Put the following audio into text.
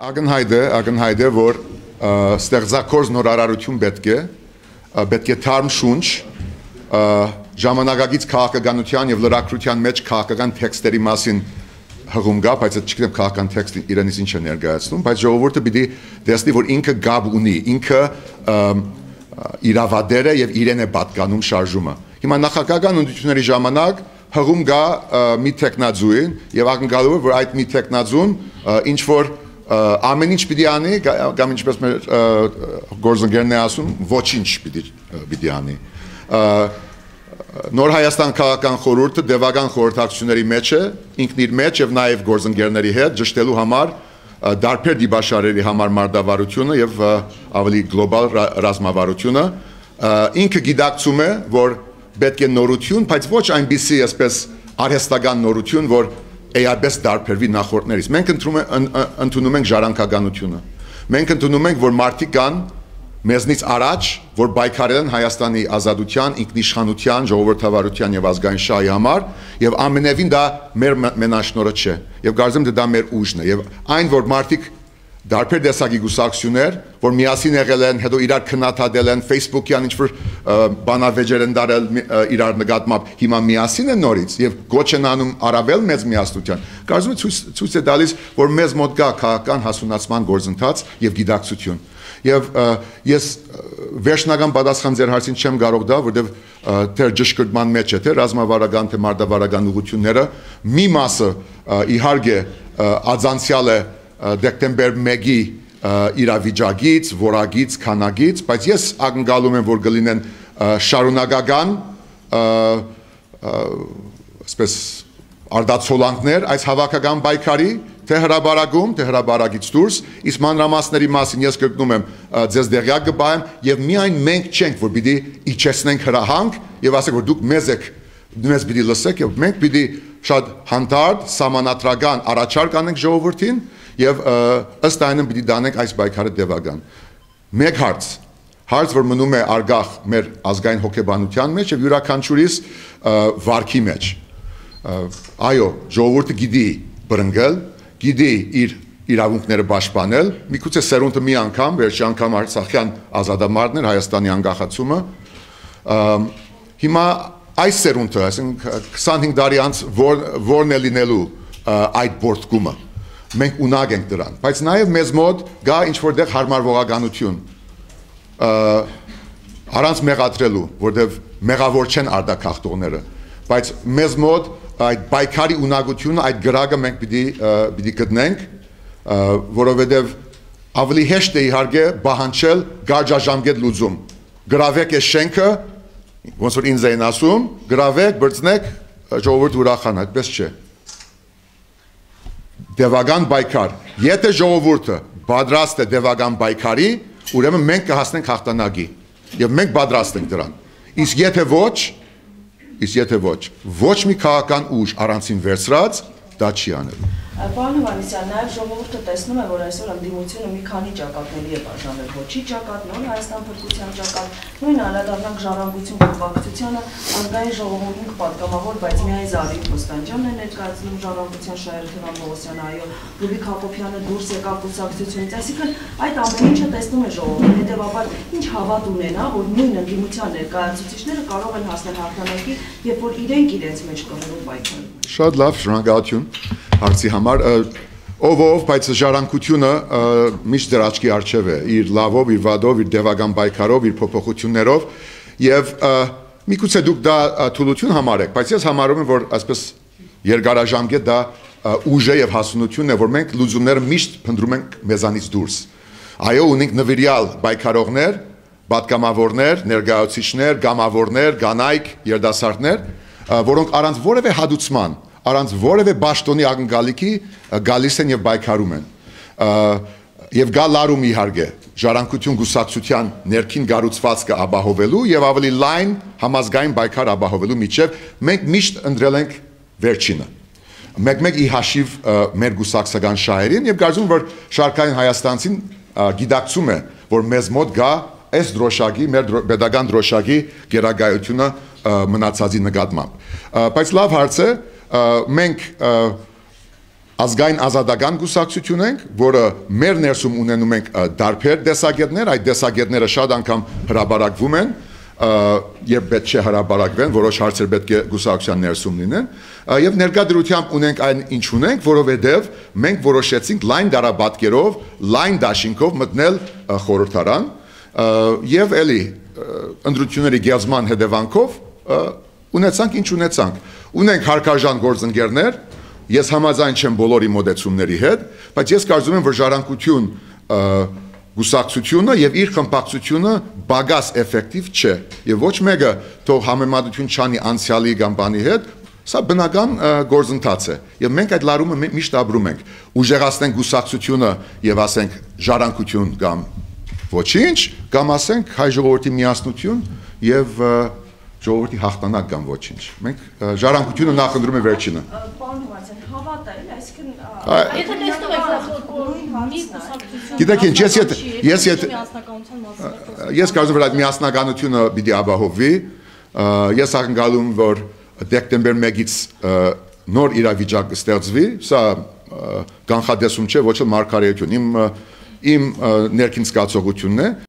ակնհայտ է, որ ստեղծագործ նորարարություն պետք է թարմ շունչ ժամանակակից քաղաքականության եւ լրագրության մեջ քաղաքական տեքստերի մասին հղում գա, բայց այդ չգիտեմ քաղաքական տեքստը իրենից ինչ է ներկայացնում, բայց ժողովուրդը պիտի տեսնի, որ ինքը գաբ ունի, ինքը իրավադեր է եւ իրեն է պատկանում շարժումը։ Հիմա նախագահական ընդդիմությունների ժամանակ հղում գա մի տեխնազույն եւ ակնկալում է, որ այդ մի տեխնազուն ինչ որ ամեն ինչ պիտի անի, կամ ինչպես մեր գործընկերն է ասում, ոչինչ պիտի անի։ Նոր Հայաստան քաղաքական խորհուրդը դեպական խորհրդակցությունների մեջ է, ինքն իր մեջ եւ նաեւ գործընկերների հետ ճշտելու համար դարբեր դիպաշարերի համար մարտավարությունը եւ ավելի գլոբալ ռազմավարությունը ինքը գիտակցում է, որ պետք է նորություն, բայց ոչ այնպիսի այսպես արհեստական նորություն, որ էապես դարբերվի նախորդներից։ Մենք ընդունում ենք ժառանգականությունը։ Մենք ընդունում ենք, որ մարդիկ կան մեզնից առաջ, որ պայքարել են Հայաստանի ազատության, ինքնիշխանության, ժողովրդավարության եւ ազգային շահի համար, եւ ամենևին դա մեր մենաշնորհը չէ։ Եվ կարծեմ դա մեր ուժն է։ Եվ այն, որ մարդիկ դարբեր տեսակի գուսակցություններ, որ միասին եղել են, հետո իրար քննադատել են, Facebook-յան ինչ-որ բանավեճեր են դարել իրար նկատմամբ, հիմա միասին են նորից եւ գոչ են անում առավել մեծ միասնության։ Կարծում եմ ցույց է տալիս, որ մեզ մոտ կա քաղաքական հասունացման գործընթաց եւ գիտակցություն։ Եվ ես վերջնական պատասխան ձեր հարցին չեմ կարող տալ, որտեղ դեր ճշգրտման մեջ է, թե ռազմավարական, թե մարտավարական ուղղությունները մի մասը իհարկե adzանցյալ է դեկտեմբեր 1-ի իրավիճակից, որակից, քանակից, բայց ես ակնկալում եմ, որ կլինեն շարունակական այսպես արդացոլանքներ այս հավաքական պայքարի, թե հրաբարակում, թե հրաբարակից դուրս, իսկ մանրամասների մասին ես կրկնում եմ, ձեզ դեղյակ կբայեմ եւ միայն մենք չենք, որ պիտի իջեցնենք հրահանգ եւ ասենք, որ դուք մեզ պիտի լսեք եւ մենք պիտի շատ հանդարտ, սահմանադրական առաջարկ անենք ժողովրդին եւ ըստ այնմ պիտի դանենք այս պայքարը տևական։ Մեկ հարց, որ մնում է արգախ մեր ազգային հոգեբանության մեջ եւ յուրաքանչյուրիս վարքի մեջ։ Այո, ժողովուրդը գիտի բռնկել, գիտի իր իրավունքները պաշտպանել, միգուցե սերունդը մի անգամ, վերջի անգամ Արցախյան ազատամարտն էր, Հայաստանի անկախացումը։ Հիմա այս սերունդը, այսինքն 25 տարի անց որն է լինելու այդ բորտկումը։ Մենք ունակ ենք դրան, բայց նաև մեզ մոտ գա ինչ-որտեղ հարմարվողականություն առանց մեղադրելու, որտեղ մեղավոր չեն արտաքաղթողները, բայց մեզ մոտ այդ պայքարի ունակությունը, այդ գրագը մենք պիտի գտնենք, որովհետև ավելի հեշտ է իհարկե պահանջել գարաժամկետ լուծում։ Գրավեք այս շենքը, ոնց որ ինձ էին ասում, գրավեք, բրցնեք, ժողովուրդը ուրախանա, այդպես չէ։ Դևական պայքար, եթե ժողովուրդը պատրաստ է դևական պայքարի, ուրեմն մենք կհասնենք հաղթանակի եւ մենք պատրաստ ենք դրան։ Իսկ եթե ոչ մի քաղաքական ուժ առանցին վերցրած, դա չի անելու։ Պարոն Հովհաննիսյան, նաև ժողովուրդը տեսնում է, որ այսօր ընդդիմությունը մի քանի ճակատների է բաժանել, ոչի ճակատ, Նոր Հայաստան փրկության ճակատ, նույն անդրադառնանք Ժառանգություն կապակցությանը, ազգային ժողովում պատգամավոր, բայց միայն Զարին Խոստանջյանն է ներկայացնում Ժառանգության շահերը Թևան Պողոսյանը, այո, Լուբիկ Հակոբյանը դուրս եկավ կուսակցությունից, այսինքն այդ ամեն ինչը տեսնում է ժողովուրդը, հետևաբար ինչ հավատ ունենա, որ նույն ընդդիմության ներկայացուցիչները կարող են հասնել հաղթանակի, երբ որ իրենք իրենց մեջ կողմում պայքարում։ Շատ լավ, շնորհակալություն հարցի համար, ով, բայց ժառանգությունը միշտ դեր աչքի առջև է, իր լավով, իր վատով, իր դևական պայքարով, իր փոփոխություններով եւ միգուցե դուք դա թուլություն համարեք, բայց ես համարում եմ, որ այսպես երկարաժամկետ դա ուժ է եւ հասունություն է, որ մենք լուծումները միշտ փնտրում ենք մեզանից դուրս։ Այո, ունենք նվիրյալ պայքարողներ, պատգամավորներ, ներկայացուցիչներ, գամավորներ, կանայք, երիտասարդներ, որոնք առանց որևէ հադուցման, առանց որևէ պաշտոնի ակնկալիքի գալիս են եւ պայքարում են։ Եվ գա լարում իհարկե ժառանգություն գուսակցության ներքին գառուցվածքը ապահովելու եւ ավելի լայն համազգային պայքար ապահովելու միջև մենք միշտ ընտրել ենք վերջինը։ Մեկ ի հաշիվ մեր գուսակցական շահերին եւ կարծում որ շարքային հայաստանցին գիտակցում է, որ մեզ մոտ գա այս դրոշակի, մեր pedagogan դրոշակի գերագայությունը մնացածի նկատմամբ։ Բայց լավ հարց է, մենք ազգային ազատական կուսակցություն ենք, որը մեր ներսում ունենում ենք դարբեր տեսակետներ, այդ տեսակետները շատ անգամ հրաբարակվում են եւ պետք չէ հրաբարակվեն, որոշ հարցեր պետք է կուսակցության ներսում լինեն եւ ներկայությամբ ունենք այն ինչ ունենք, որովհետեւ մենք որոշեցինք լայն դարաբատկերով, լայն դաշինքով մտնել խորհրդարան եւ էլի ընտրությունների գերազման հետևանքով ունեցանք ինչ ունեցանք։ Ունենք հարկարժան գործընկերներ, ես համաձայն չեմ բոլորի մոդեցումների հետ, բայց ես կարծում եմ, որ ժառանգություն գուսակցությունը եւ իր խմբակցությունը բագաս էֆեկտիվ չէ եւ ոչ մեկը թող համեմատություն չանի անցյալի կամ բանի հետ, սա բնական գործընթաց է եւ մենք այդ լարումը միշտ ապրում ենք ուժեղացնենք գուսակցությունը եւ ասենք ժառանգություն կամ ոչինչ կամ ասենք հայ ժողովրդի միասնություն եւ ժողովրդի հաղթանակ կամ ոչինչ մենք ժառանգությունը նախընտրում ենք վերջինը Պարոն Հովհաննիսյան, հավատա էլ, այսինքն Եթե տեսնում եք Գիտեք ինչ, ես կարծում եմ, որ այդ միասնականությունը պիտի ապահովվի, ես ակնկալում եմ, որ դեկտեմբեր 1-ից նոր իրավիճակ կստեղծվի, սա կանխատեսում չէ, ոչ էլ մարգարեություն, իմ ներքին զգացողությունն է